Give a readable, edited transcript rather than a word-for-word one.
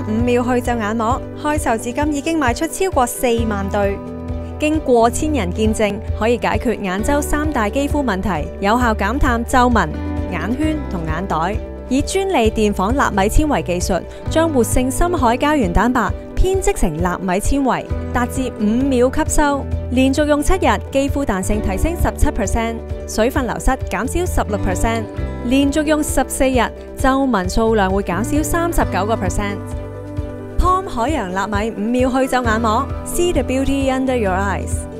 5秒去皺眼膜，開售至今已經賣出超過4萬對，經過千人見證，可以解決眼周3大肌膚問題，有效減淡皺紋、眼圈同眼袋。以專利電紡納米纖維技術，將活性深海膠原蛋白編織成納米纖維，達至5秒吸收。連續用7日，肌膚彈性提升17%，水分流失減少16%。連續用14日，皺紋數量會減少39%。POM 海洋納米5秒去皺眼膜 ，See the beauty under your eyes。